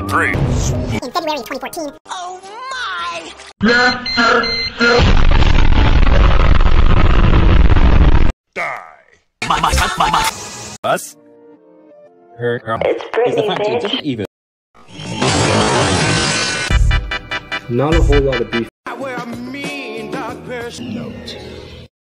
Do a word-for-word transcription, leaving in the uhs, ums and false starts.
Episode three. In February twenty fourteen. Oh my! Die. My, my, my, my, my. Us? Her, her It's pretty it's bitch. just even. Not a whole lot of beef. I wear a mean dog person. Note.